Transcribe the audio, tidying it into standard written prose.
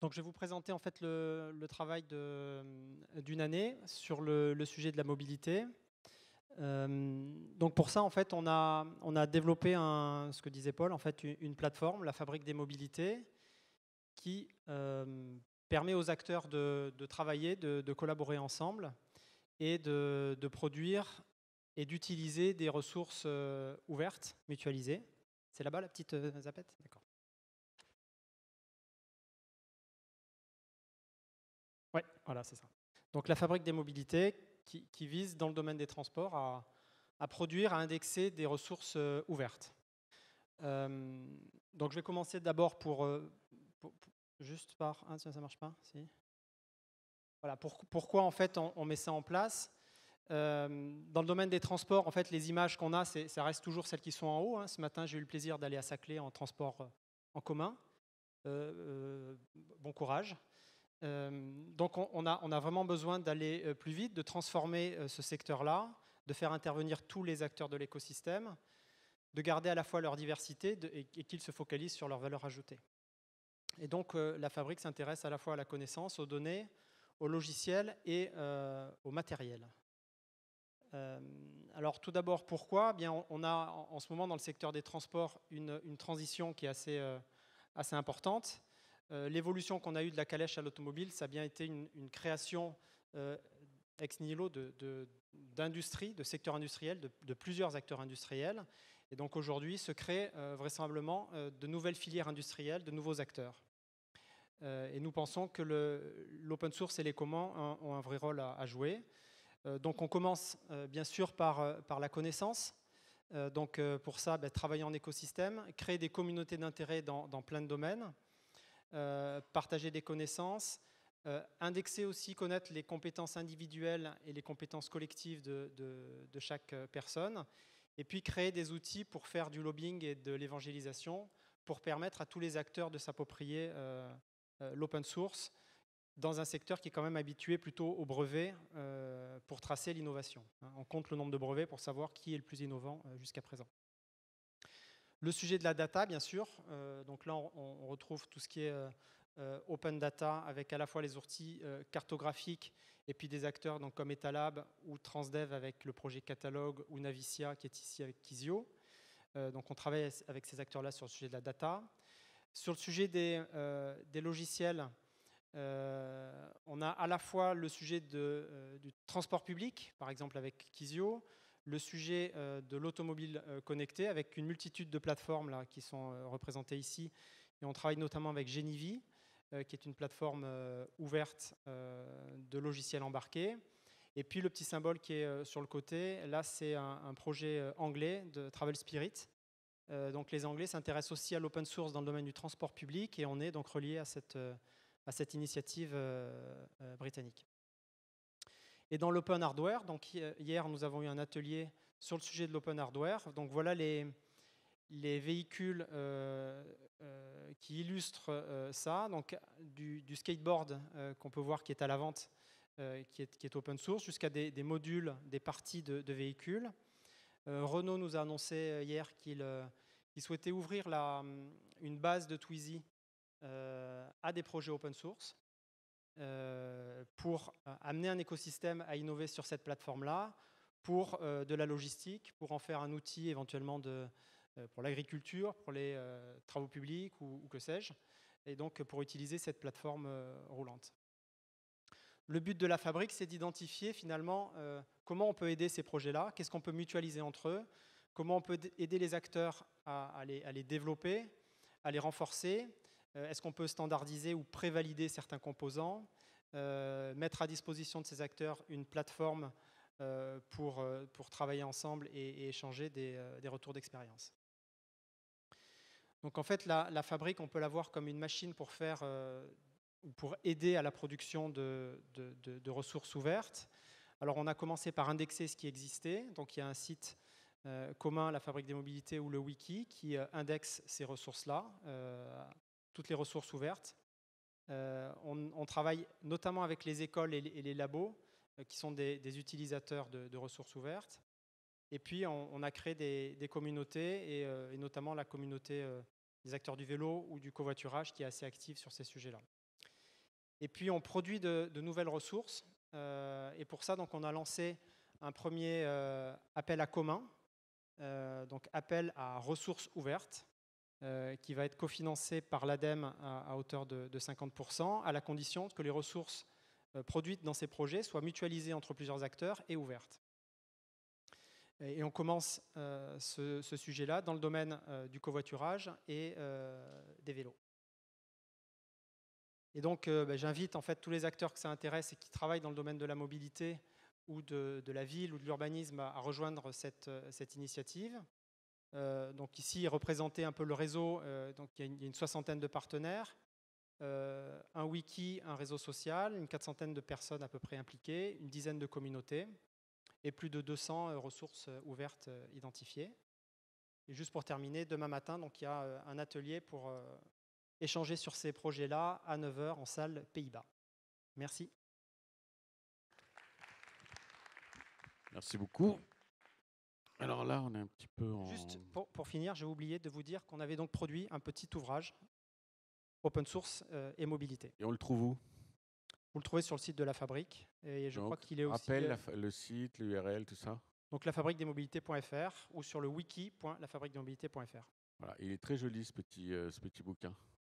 Donc, je vais vous présenter en fait le travail d'une année sur le sujet de la mobilité. Donc pour ça, en fait, on a développé ce que disait Paul, en fait, une plateforme, la Fabrique des mobilités, qui permet aux acteurs de travailler, de collaborer ensemble et de produire et d'utiliser des ressources ouvertes, mutualisées. C'est là-bas la petite zapette? D'accord. Ouais, voilà, c'est ça. Donc la fabrique des mobilités qui vise dans le domaine des transports à produire, à indexer des ressources ouvertes. Donc je vais commencer d'abord juste par... Ah, ça marche pas? Si. Voilà, pourquoi en fait on met ça en place? Dans le domaine des transports, en fait, les images qu'on a, ça reste toujours celles qui sont en haut, hein. Ce matin, j'ai eu le plaisir d'aller à Saclay en transport en commun. Bon courage. Donc on a vraiment besoin d'aller plus vite, de transformer ce secteur-là, de faire intervenir tous les acteurs de l'écosystème, de garder à la fois leur diversité et qu'ils se focalisent sur leur valeur ajoutée. Et donc la fabrique s'intéresse à la fois à la connaissance, aux données, aux logiciels et au matériel. Alors tout d'abord, pourquoi? Bien, on a en ce moment dans le secteur des transports une transition qui est assez importante. L'évolution qu'on a eue de la calèche à l'automobile, ça a bien été une création ex nihilo d'industrie, de secteurs industriels, de plusieurs acteurs industriels. Et donc aujourd'hui se créent vraisemblablement de nouvelles filières industrielles, de nouveaux acteurs. Et nous pensons que l'open source et les communs ont un vrai rôle à jouer. Donc on commence bien sûr par la connaissance. Donc pour ça, travailler en écosystème, créer des communautés d'intérêt dans plein de domaines, partager des connaissances, indexer aussi, connaître les compétences individuelles et les compétences collectives de chaque personne, et puis créer des outils pour faire du lobbying et de l'évangélisation, pour permettre à tous les acteurs de s'approprier l'open source, dans un secteur qui est quand même habitué plutôt aux brevets pour tracer l'innovation. On compte le nombre de brevets pour savoir qui est le plus innovant jusqu'à présent. Le sujet de la data, bien sûr. Donc là, on retrouve tout ce qui est open data, avec à la fois les outils cartographiques et puis des acteurs donc, comme Etalab ou Transdev avec le projet Catalogue ou Navicia qui est ici avec Kizio. Donc on travaille avec ces acteurs-là sur le sujet de la data. Sur le sujet des logiciels, on a à la fois le sujet du transport public, par exemple avec Kizio, le sujet de l'automobile connectée, avec une multitude de plateformes là, qui sont représentées ici. Et on travaille notamment avec Genivi, qui est une plateforme ouverte de logiciels embarqués. Et puis le petit symbole qui est sur le côté, là c'est un projet anglais de Travel Spirit. Donc les Anglais s'intéressent aussi à l'open source dans le domaine du transport public et on est donc relié à cette initiative britannique. Et dans l'open hardware, donc hier nous avons eu un atelier sur le sujet de l'open hardware. Donc voilà les véhicules qui illustrent ça. Donc du skateboard qu'on peut voir qui est à la vente, qui est open source, jusqu'à des modules, des parties de véhicules. Renault nous a annoncé hier qu'il souhaitait ouvrir une base de Twizy à des projets open source pour amener un écosystème à innover sur cette plateforme-là, pour de la logistique, pour en faire un outil éventuellement pour l'agriculture, pour les travaux publics ou que sais-je, et donc pour utiliser cette plateforme roulante. Le but de la fabrique, c'est d'identifier finalement comment on peut aider ces projets-là, qu'est-ce qu'on peut mutualiser entre eux, comment on peut aider les acteurs à les développer, à les renforcer. Est-ce qu'on peut standardiser ou prévalider certains composants, mettre à disposition de ces acteurs une plateforme pour travailler ensemble et échanger des retours d'expérience. Donc en fait, la fabrique, on peut la voir comme une machine pour aider à la production de ressources ouvertes. Alors on a commencé par indexer ce qui existait. Donc il y a un site commun, la Fabrique des mobilités, ou le wiki, qui indexe ces ressources-là, toutes les ressources ouvertes. On travaille notamment avec les écoles et les labos, qui sont des utilisateurs de ressources ouvertes. Et puis on a créé des communautés, et notamment la communauté des acteurs du vélo ou du covoiturage, qui est assez active sur ces sujets-là. Et puis on produit de nouvelles ressources. Et pour ça, donc, on a lancé un premier appel à commun, donc appel à ressources ouvertes, qui va être cofinancé par l'ADEME à hauteur de 50%, à la condition que les ressources produites dans ces projets soient mutualisées entre plusieurs acteurs et ouvertes. Et on commence ce sujet-là dans le domaine du covoiturage et des vélos. Et donc, j'invite en fait tous les acteurs que ça intéresse et qui travaillent dans le domaine de la mobilité ou de la ville ou de l'urbanisme à rejoindre cette initiative. Donc ici est représenté un peu le réseau. Donc il y a une soixantaine de partenaires, un wiki, un réseau social, une 400aine de personnes à peu près impliquées, une dizaine de communautés et plus de 200 ressources ouvertes identifiées. Et juste pour terminer, demain matin, donc il y a un atelier pour échanger sur ces projets-là à 9 h en salle Pays-Bas. Merci. Merci beaucoup. Alors là, on est un petit peu en... Juste pour finir, j'ai oublié de vous dire qu'on avait donc produit un petit ouvrage open source et mobilité. Et on le trouve où? Vous le trouvez sur le site de la Fabrique. Et je crois qu'il est aussi... Rappelle le site, l'URL, tout ça. Donc lafabriquedesmobilités.fr ou sur le wiki.lafabriquedesmobilités.fr. Voilà, il est très joli ce petit bouquin.